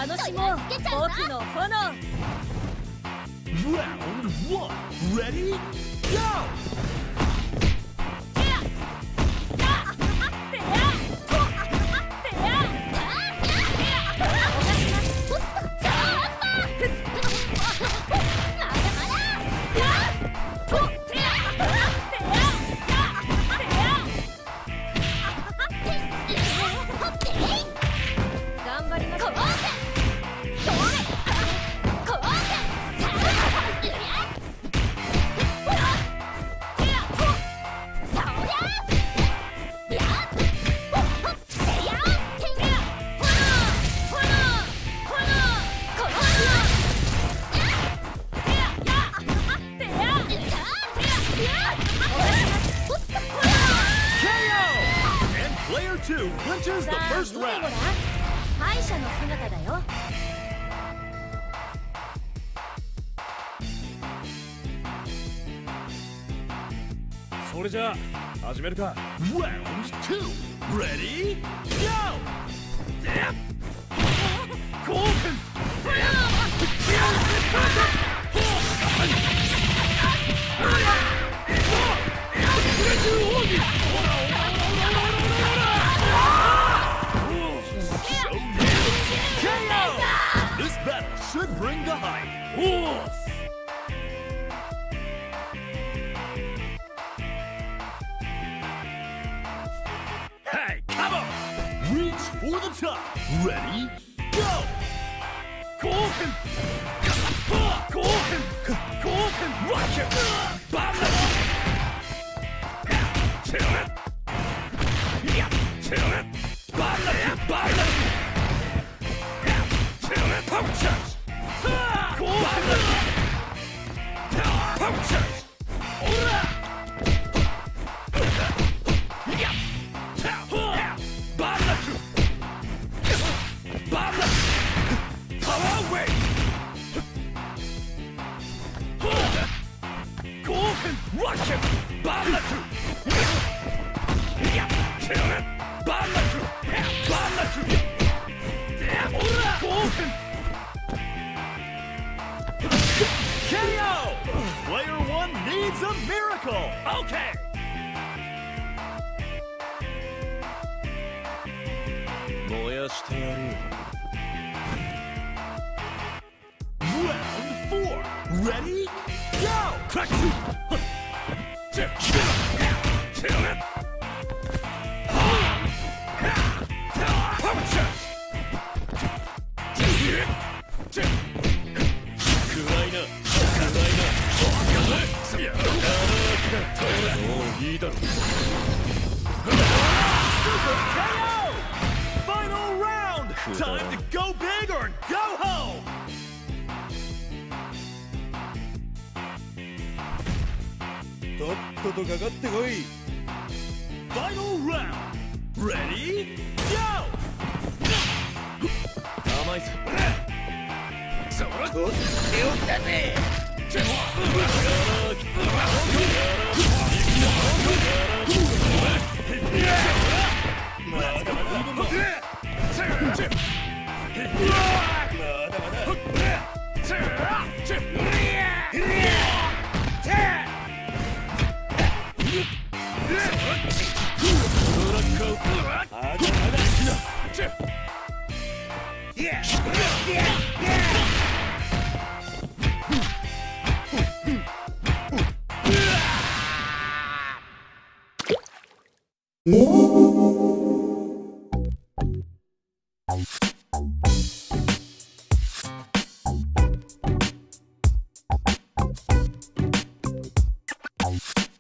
楽しもう僕の炎。 Round 1 Ready Go! Winters the first round. 敗者の姿だよ。 それじゃあ始めるか。Round 2 Ready Go! This battle should bring the hype. Hey, come on! Reach for the top. Ready? Go! Golden! Golden! Golden! Rocket! Bomb! Tail it! Yeah! Tail it! Bomb! Bomb! Poachers! Poachers! Power wave! Golden Russian! Balaku! Kill it! Balaku! Balaku! Golden! KO! Player 1 needs a miracle! Okay! Round 4 Ready? Go! Crack 2! Kill it! Poachers! Super KO! Final round! Time to go big or go home! Final round! Ready? Go! Yeah.